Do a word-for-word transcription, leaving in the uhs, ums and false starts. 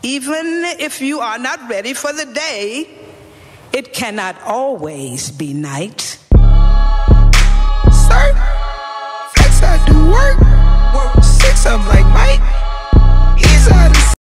Even if you are not ready for the day, it cannot always be night.